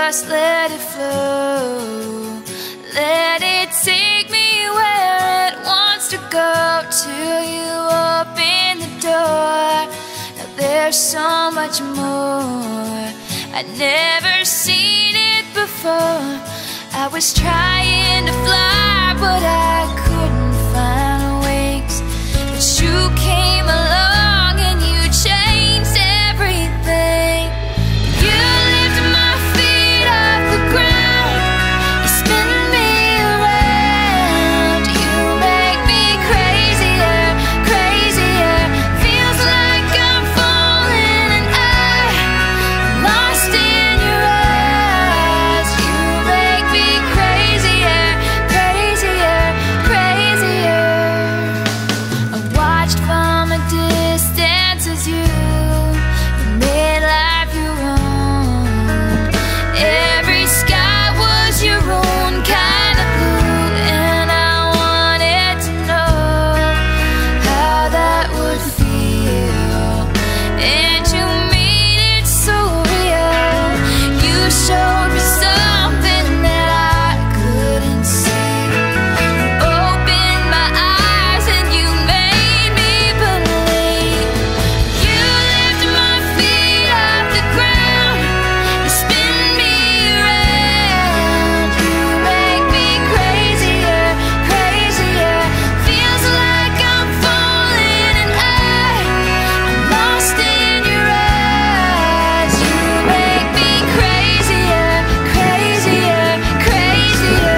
just let it flow. Let it take me where it wants to go, till you open the door. Now there's so much more I'd never seen it before. I was trying to fly, but I couldn't find wings. But you came along and you changed everything. You lifted my feet off the ground, you spin me around. You make me crazier, crazier. Feels like I'm falling and I'm lost in your eyes. You make me crazier, crazier, crazier. I watched from a distance as you made life your own. Every sky was your own kind of blue, and I wanted to know how that would feel. And you made it so real. You showed me something that I couldn't see. You opened my eyes and you made me believe. You lifted my feet off the ground, you spin me around. You make me crazier, crazier. Feels like I'm falling and I'm lost in your eyes. You make me crazier, crazier, crazier.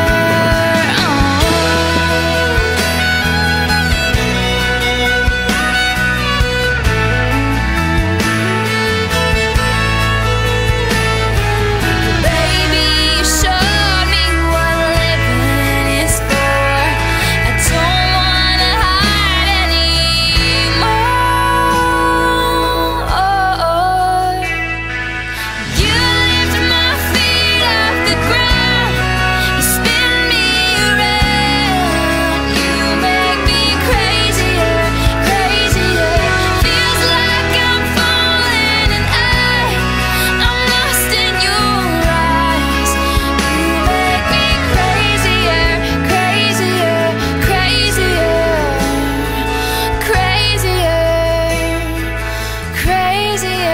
Baby, you showed me what living is for. I don't wanna hide anymore. You lifted my feet off the ground, you spin me around. You make me crazier, crazier. Feels like I'm falling and I'm lost in your eyes. You make me crazier, crazier, crazier, crazier, crazier.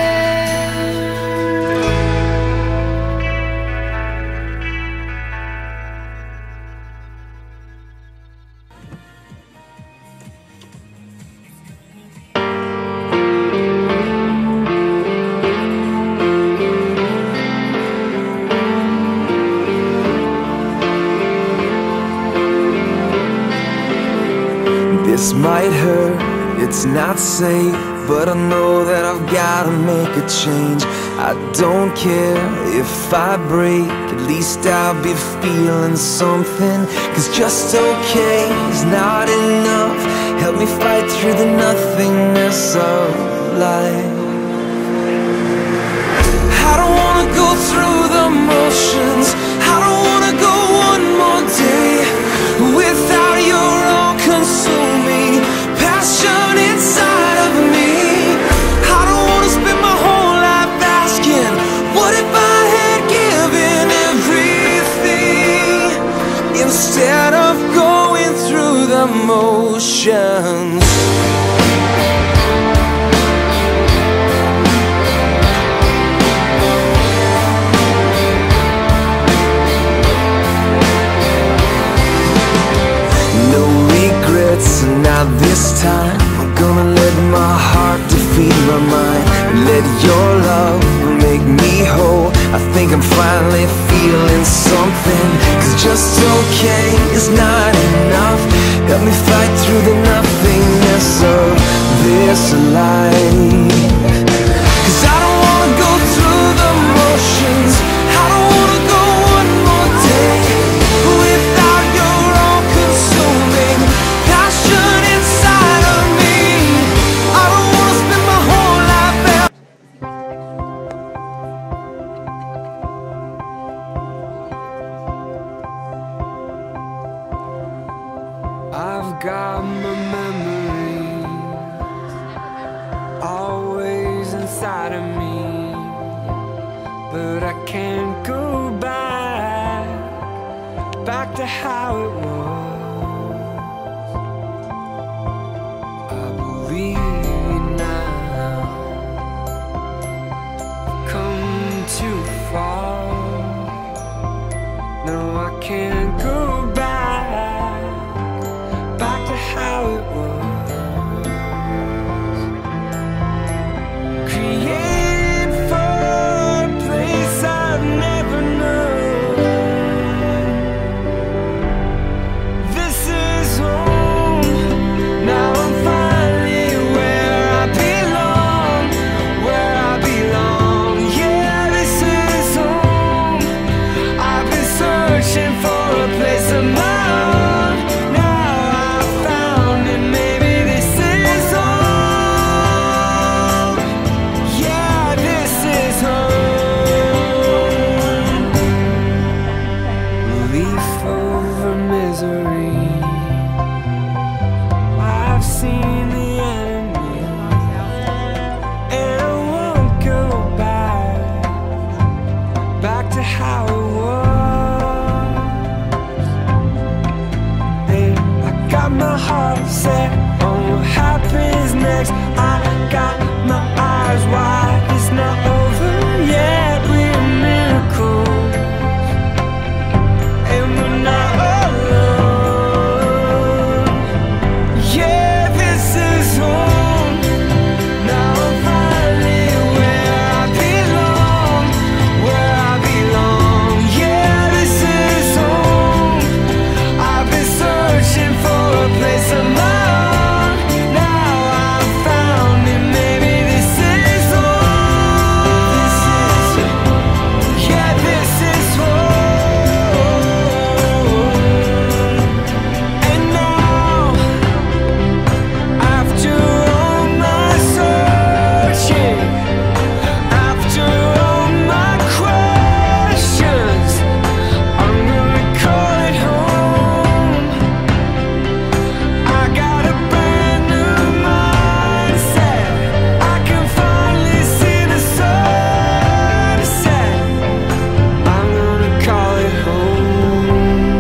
This might hurt, it's not safe, but I know that I've gotta make a change. I don't care if I break, at least I'll be feeling something. Cause just okay is not enough. Help me fight through the nothingness of life. I don't wanna go through the motions, I don't wanna go one more day without your all-consuming passion inside of me. I don't wanna spend my whole life asking, what if I had given everything, instead of going through the motions. No regrets, not this time. I'm gonna let my heart defeat my mind, let your love make me whole. I think I'm finally feeling something. Cause just okay is not enough. Help me fight through the nothingness of this life. Cause I don't wanna go through the motions, I don't wanna go one more day without your all-consuming passion inside of me. I don't wanna spend my whole life out. I've got my memories always inside of me, but I can't go back to how it was. I believe now I've come too far. No, I can't go back to how it was. Created for a place I've never known. This is home. Now I'm finally where I belong, where I belong. Yeah, this is home. I've been searching for a place of my own. Now I found it, maybe this is home. Yeah, this is home. Relief over misery. I've seen the enemy, and I won't go back to how it was. And I got my heart set on what happens next. I got my eyes wide, it's not over yet. We're miracles, and we're not alone. Yeah, this is home. Now I'm finally where I belong, where I belong. Yeah, this is home. I've been searching for a place of my own. Now I've found it, maybe this is home. Yeah, this is home. And now, after all my searching, after all my questions, I'm gonna call it home. I got a brand new mindset. I can finally see the sunset. I'm gonna call it home.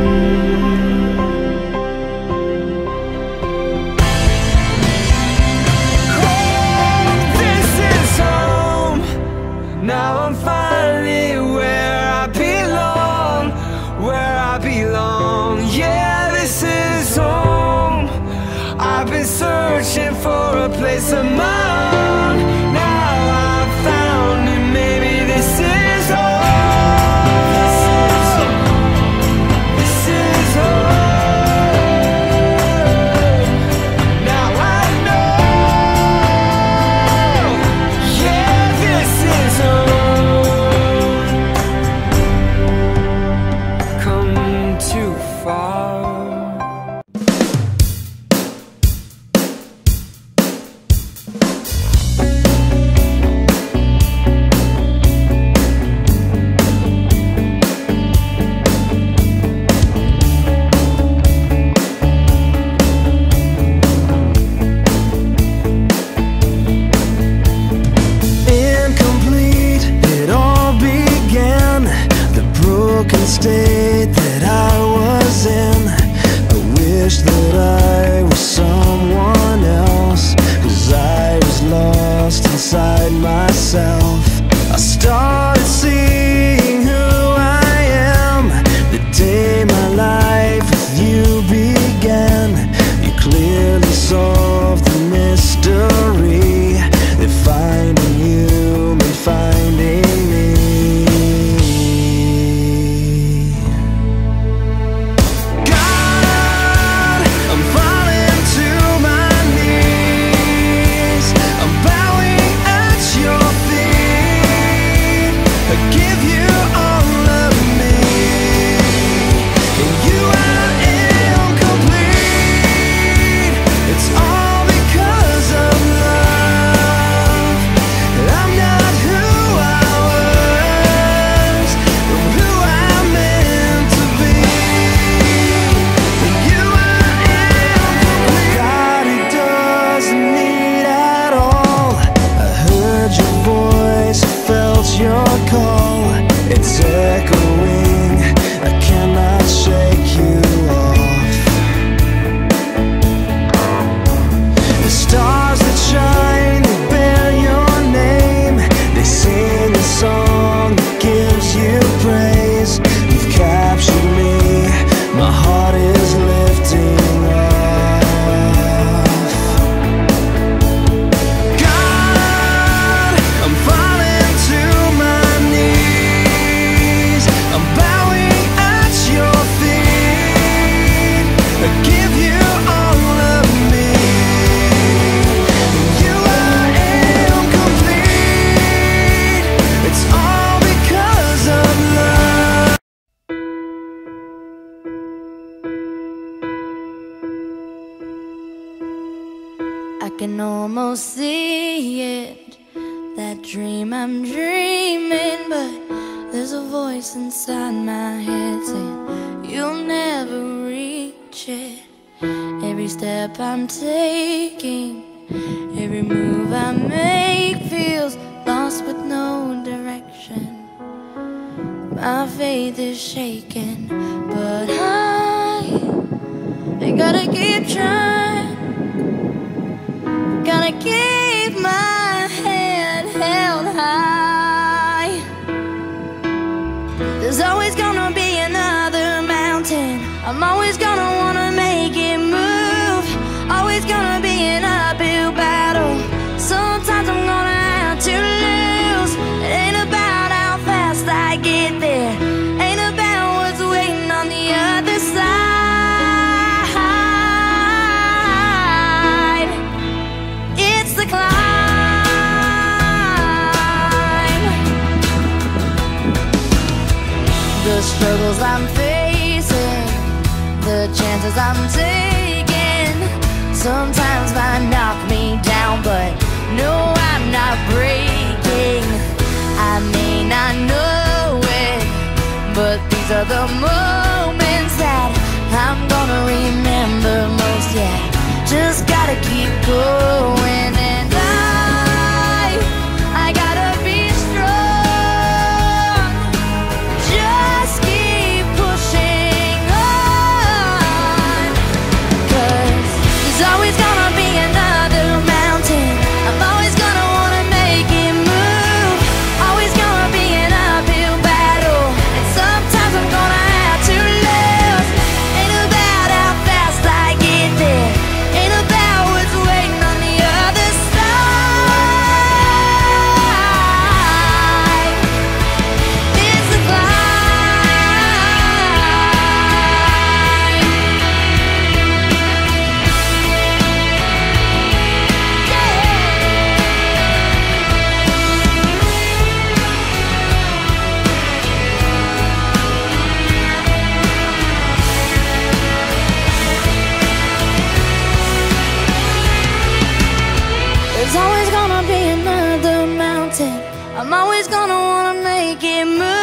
This is home. Now I'm finally where I belong, where I belong. Yeah, this is home. I've been searching for a place of my own. Now I've found it, maybe this is home. This is home. Now I know. Yeah, this is home. Come too far. Incomplete, it all began. The broken state that I was in. I wish that I was someone else, 'cause I was lost inside myself. I started seeing who I am the day my life with you began. You clearly solved the mystery that finding you meant finding me. God, I'm falling to my knees. I'm bowing at your feet. I give you all of me, and you are incomplete. It's all because of love. I'm not who I was, or who I'm meant to be. You are incomplete. God, it doesn't need at all. I heard your voice, I felt your call. It's echoing, I cannot shake see it, that dream I'm dreaming, but there's a voice inside my head saying you'll never reach it. Every step I'm taking, every move I make feels lost with no direction. My faith is shaken, but I gotta keep trying. Gotta keep my head held high. There's always gonna be another mountain. I'm always gonna wanna make it move. Always gonna be an uphill battle. Sometimes I'm gonna have to lose. It ain't about how fast I get there, ain't about what's waiting on the other side. It's the climb. The struggles I'm facing, the chances I'm taking, sometimes might knock me down, but no, I'm not breaking. I may not know it, but these are the moments that I'm gonna remember most. Yeah, just gotta keep going, and I gotta be strong. Just keep pushing on, 'cause there's always gonna be another mountain. I'm always gonna wanna make it move. Always gonna be an uphill battle, and sometimes I'm gonna have to lose. Ain't about how fast I get there, ain't about what's waiting on the other side. It's the climb. There's always gonna be another mountain. I'm always gonna wanna make it move.